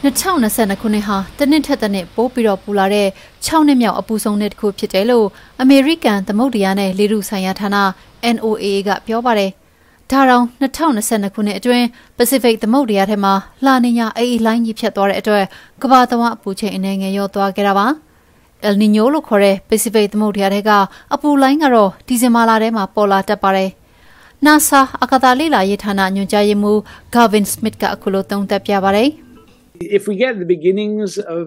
2022 ခုနှစ်ဟာတနစ်ထက်တနစ်ပိုးပြီးတော့ပူလာတဲ့6နှစ်မြောက်အပူဆုံးနှစ်တစ်ခုဖြစ်တယ်လို့အမေရိကန်သမုဒ္ဒရာနဲ့လေထုဆိုင်ရာဌာန NOAA ကပြောပါတယ်။ဒါတောင်2022ခုနှစ်အတွင်း Pacific သမုဒ္ဒရာထဲမှာလာနီညာအေးလိုင်းကြီးဖြတ်သွားတဲ့အတွက်ကမ္ဘာတဝန်းအပူချိန်အနေငယ်ရောသွားခဲ့တာပါ။ El Niño လို့ခေါ်တဲ့ Pacific သမုဒ္ဒရာထဲကအပူလိုင်းကတော့ဒီဇင်ဘာလထဲမှာပေါ်လာတတ်ပါတယ်။ NASA အကာသလေ့လာရေးဌာနညွှန်ကြားရေးမှူး Gavin Smith ကအခုလိုသုံးသပ်ပြပါတယ်။ If we get the beginnings of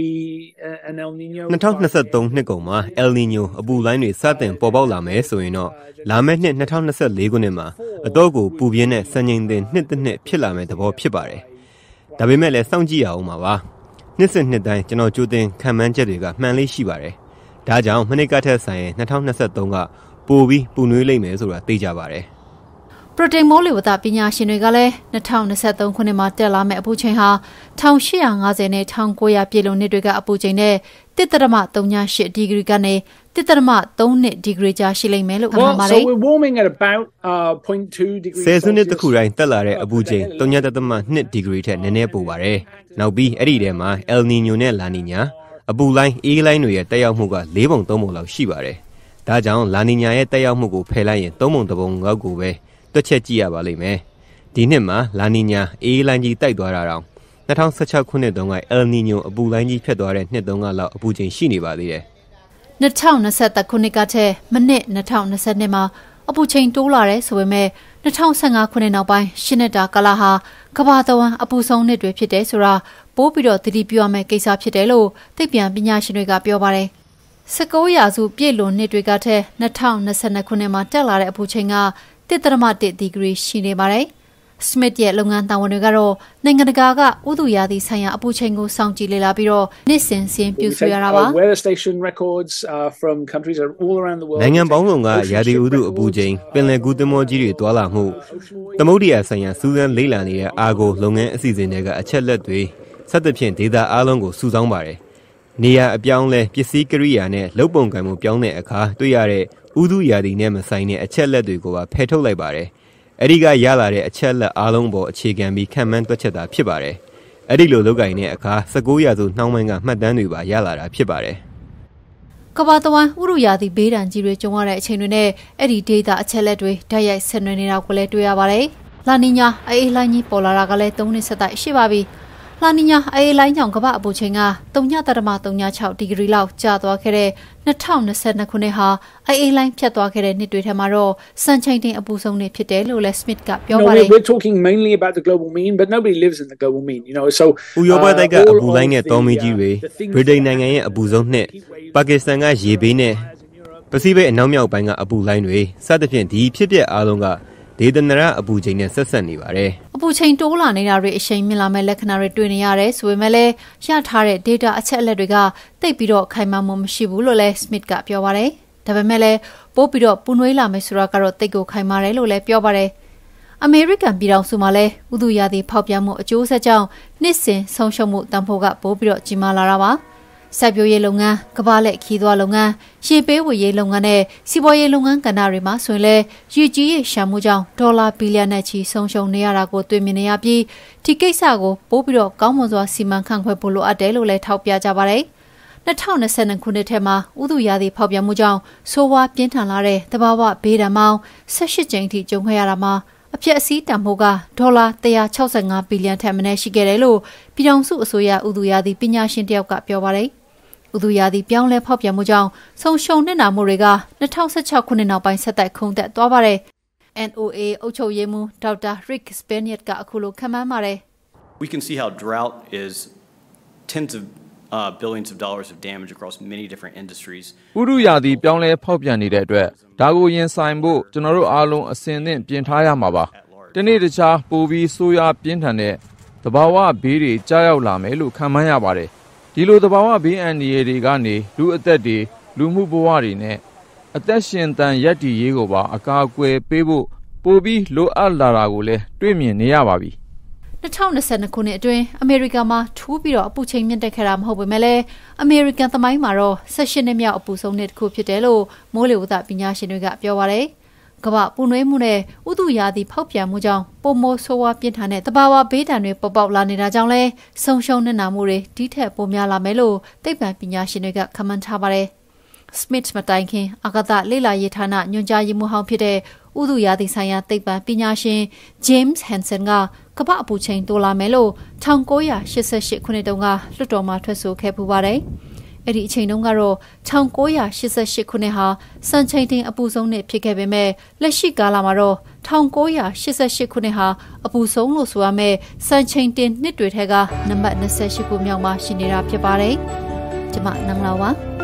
an El Niño 2023နှစ်ကုန်မှာ El Niño အပူလိုင်းတွေစတင်ပေါ်ပေါက်လာမယ်ဆိုရင်တော့လာမယ့်နှစ်2024ခုနှစ်မှာအတော့ကိုပူပြင်းတဲ့စံချိန်တင်နှစ်တစ်နှစ်ဖြစ်လာမယ့်သဘောဖြစ်ပါတယ်။ဒါပေမဲ့လည်းစောင့်ကြည့်ရအောင်ပါ။နှစ်စဉ်နှစ်တိုင်းကျွန်တော်ကြိုတင်ခံမှန်းချက်တွေကမှန်လေးရှိပါတယ်။ဒါကြောင့်မနစ်ကထက်ဆိုင်ရင်2023ကပိုပြီးပူနွေးလိမ့်မယ်ဆိုတာသိကြပါတယ်။ပရိုတိန်မိုးလေဝသပညာရှင်တွေကလည်း2023ခုနှစ်မှာတက်လာမယ့်အပူချိန်ဟာ1850နဲ့1900ပြည့်လွန်နှစ်တွေကအပူချိန်နဲ့1.38ဒီဂရီကနေ1.32ဒီဂရီကြားရှိလိမ့်မယ်လို့ခန့်မှန်းပါတယ်။ So we're warming at about 0.2 degrees. ဆယ်စုနှစ်တစ်ခုတိုင်းတက်လာတဲ့အပူချိန်3.2ဒီဂရီထက်နည်းနည်းပိုပါတယ်။နောက်ပြီးအဲ့ဒီထဲမှာ El Niño နဲ့ La Niña အပူလိုင်းအေးလိုင်းတွေရဲ့တက်ရောက်မှုက4ပုံ3ပုံလောက်ရှိပါတယ်။ဒါကြောင့် La Niña ရဲ့တက်ရောက်မှုကိုဖယ်လိုက်ရင်3ပုံ3ပုံလောက်ကိုပဲတွက်ချက်ကြည့်ရပါလိမ့်မယ်။ဒီနှစ်မှာလာနီညာအေးလိုင်းကြီးတိုက်သွားတာတောင်2016ခုနှစ်တုန်းက El Niño အပူလိုင်းကြီးဖြတ်သွားတဲ့နှစ်တုန်းကလောက်အပူချိန်ရှိနေပါသေးတယ်။2023ခုနှစ်ကတည်းကမနစ်2022မှာအပူချိန်တိုးလာတယ်ဆိုပေမဲ့2015ခုနှစ်နောက်ပိုင်းရှင်းနေတာကာလဟာကမ္ဘာတဝန်းအပူဆုံးနှစ်တွေဖြစ်တယ်ဆိုတာပိုးပြီးတော့သတိပြုရမယ့်ကိစ္စဖြစ်တယ်လို့သိပ္ပံပညာရှင်တွေကပြောပါတယ်။19ရာစုပြည့်လွန်နှစ်တွေကတည်းက2022ခုနှစ်မှာတက်လာတဲ့အပူချိန်က1.1ဒီဂရီရှိနေပါတယ်။ Smith ရဲ့လုပ်ငန်းတာဝန်တွေကတော့နိုင်ငံတကာကဥတုရာသီဆိုင်ရာအပူချိန်ကိုစောင့်ကြည့်လေ့လာပြီးတော့နှစ်စဉ်စင်းပြုစုရတာပါ။ Weather station records from countries all around the world. နိုင်ငံပေါင်းစုံကရာသီဥတုအပူချိန်ပင်လယ်ကူးသင်္ဘောကြီးတွေတွာလာမှုသမုဒ္ဒရာဆိုင်ရာစူးစမ်းလေ့လာနေတဲ့အာဂိုလုပ်ငန်းအစီအစဉ်တွေကအချက်လက်တွေစသဖြင့်ဒေတာအားလုံးကိုစုဆောင်းပါတယ်။နေရာအပြောင်းလဲပစ္စည်းကိရိယာနဲ့လုပ်ပုံကံမှုပြောင်းတဲ့အခါတွေ့ရတဲ့ဥတုရာသီနဲ့မဆိုင်တဲ့အချက်လက်တွေကိုပါဖယ်ထုတ်လိုက်ပါတယ်။အဲဒီကရလာတဲ့အချက်လက်အားလုံးပေါ်အခြေခံပြီးခံမှန်းတွက်ချက်တာဖြစ်ပါတယ်။အဲဒီလိုလုပ်ကိုင်တဲ့အခါ19ရာစုနှောင်းပိုင်းကမှတ်တမ်းတွေပါရလာတာဖြစ်ပါတယ်။ကမ္ဘာတဝန်းဥတုရာသီဘေးဒဏ်ကြီးတွေကြုံရတဲ့အချိန်တွေနဲ့အဲ့ဒီဒေတာအချက်လက်တွေဓာတ်ရိုက်ဆက်နွယ်နေတာကိုလည်းတွေ့ရပါတယ်။လာနီညာအေးလိုင်းကြီးပေါ်လာတာကလည်း3နှစ်ဆက်တိုက်ရှိပါပြီ။လာနီညာအေးလိုင်းကြောင့်ကမ္ဘာအပူချိန်က3.36ဒီဂရီလောက်ကျသွားခဲ့တဲ့2022ခုနှစ်ဟာအေးလိုင်းဖြတ်သွားခဲ့တဲ့နှစ်တွေထဲမှာတော့စံချိန်တင်အပူဆုံးနှစ်ဖြစ်တယ်လို့လည်း Smith ကပြောပါတယ်။ We're talking mainly about the global mean but nobody lives in the global mean, you know. So ဥရောပတိုက်ကအပူလိုင်းနဲ့တောမီးကြီးတွေဗြိတိန်နိုင်ငံရဲ့အပူဆုံးနှစ်ပါကစ္စတန်ကရေဘေးနဲ့ပစိဖိတ်အနောက်မြောက်ပိုင်းကအပူလိုင်းတွေစသဖြင့်ဒီဖြစ်ပျက်အားလုံးကဒေသနာရအပူချိန်နဲ့ဆက်ဆက်နေပါတယ်။အပူချိန်တိုးလာနေတာတွေအရှိန်မြင့်လာမဲ့လက္ခဏာတွေတွေ့နေရတယ်ဆိုပေမဲ့လည်းရထားတဲ့ data အချက်အလက်တွေကတိတ်ပြီးတော့ခိုင်မာမှုမရှိဘူးလို့လည်း Smith ကပြောပါတယ်။ဒါပေမဲ့လည်းပို့ပြီးတော့ပူနွေးလာမယ်ဆိုတာကတော့တိတ်ကိုခိုင်မာတယ်လို့လည်းပြောပါတယ်။အမေရိကန်ပြည်ထောင်စုမှာလည်းဥတုရာသီဖောက်ပြန်မှုအကျိုးဆက်ကြောင့်နှစ်စဉ်ဆုံးရှုံးမှုတန်ဖိုးကပိုပြီးတော့ကြီးမားလာတာပါ။စိုက်ပျိုးရေးလုပ်ငန်း၊ကမ္ဘာလက်ခီးသွားလုပ်ငန်း၊ရေပေးဝေရေးလုပ်ငန်းနဲ့စီးပွားရေးလုပ်ငန်းကဏ္ဍတွေမှာဆိုရင်လည်းရေကြီးရေရှာမှုကြောင့်ဒေါ်လာဘီလီယံနဲ့ချီဆုံးရှုံးနေရတာကိုတွေ့မြင်နေရပြီးဒီကိစ္စကိုပိုပြီးတော့ကောင်းမွန်စွာစီမံခန့်ခွဲဖို့လိုအပ်တယ်လို့လည်းထောက်ပြကြပါတယ်။2022ခုနှစ်ထဲမှာဥတုရာသီဖောက်ပြန်မှုကြောင့်ဆိုးဝါးပြင်းထန်လာတဲ့သဘာဝဘေးဒဏ်ပေါင်း18ကြိမ်ထိကြုံခဲ့ရတာမှာအဖြစ်အစည်းတန်ဖိုးကဒေါ်လာ165ဘီလီယံထက်မနည်းရှိခဲ့တယ်လို့ပြည်ထောင်စုအစိုးရဥတုရာသီပညာရှင်တယောက်ကပြောပါတယ်။ဥတုရာသီပြောင်းလဲဖောက်ပြန်မှုကြောင့်ဆုံးရှုံးနေတာမှုတွေက2016ခုနှစ်နောက်ပိုင်းဆက်တိုက်ခုန်တက်သွားပါတယ်။ NOAA အုပ်ချုပ်ရေးမှူးဒေါက်တာ Rick Spaniard ကအခုလိုခန့်မှန်းပါတယ်။ We can see how drought is tens of billions of dollars of damage across many different industries. ဥတုရာသီပြောင်းလဲဖောက်ပြန်နေတဲ့အတွက်ဒါကိုရင်ဆိုင်ဖို့ကျွန်တော်တို့အားလုံးအစဉ်သင့်ပြင်ထားရမှာပါ။ဒီနေ့တခြားပိုပြီးဆိုးရွားပြင်းထန်တဲ့သဘာဝဘေးတွေကြားရောက်လာမယ်လို့ခန့်မှန်းရပါတယ်။ဒီလိုသဘာဝဘေးအန္တရာယ်တွေကနေလူအသက်တွေလူမှုဘဝတွေနဲ့အသက်ရှင်တန်ရပ်တည်ရေးကိုပါအကာအကွယ်ပေးဖို့ပိုပြီးလိုအပ်လာတာကိုလည်းတွေ့မြင်နေရပါပြီ။2022ခုနှစ်အတွင်းအမေရိကန်မှာထူးပြီးတော့အပူချိန်မြင့်တက်ခဲ့တာမဟုတ်ပေမဲ့လည်းအမေရိကန်သမိုင်းမှာတော့18နှစ်မြောက်အပူဆုံးနှစ်တစ်ခုဖြစ်တယ်လို့မိုးလေဝသပညာရှင်တွေကပြောပါတယ်။ကမ္ဘာပူနွေးမှုနဲ့ဥတုရာသီဖောက်ပြန်မှုကြောင့်ပုံမိုးဆိုးဝါးပြင်းထန်တဲ့တဘာဝဘေးဒဏ်တွေပေါ်ပေါက်လာနေတာကြောင့်လဲဆုံးရှုံးနေနာမှုတွေဒီထက်ပိုများလာမယ်လို့သိပ္ပံပညာရှင်တွေကခန့်မှန်းထားပါတယ်။ Smith မတိုင်ခင်အာကာသလေ့လာရေးဌာနညွှန်ကြားရေးမှူးဟောင်းဖြစ်တဲ့ဥတုရာသီဆိုင်ရာသိပ္ပံပညာရှင် James Hansen ကကမ္ဘာအပူချိန်တိုးလာမယ်လို့1988ခုနှစ်တုန်းကလွှတ်တော်မှာထွက်ဆိုခဲ့ပူပါတယ်။အဲ့ဒီအချိန်တုန်းကတော့1988ခုနှစ်ဟာစံချိန်တင်အပူဆုံးနှစ်ဖြစ်ခဲ့ပေမဲ့လက်ရှိကာလမှာတော့1988ခုနှစ်ဟာအပူဆုံးလို့ဆိုရမယ့်စံချိန်တင်နှစ်တွေထဲကနံပါတ်28ခုမြောက်မှာရှိနေတာဖြစ်ပါတယ်။ကျွန်မနန်းလာပါ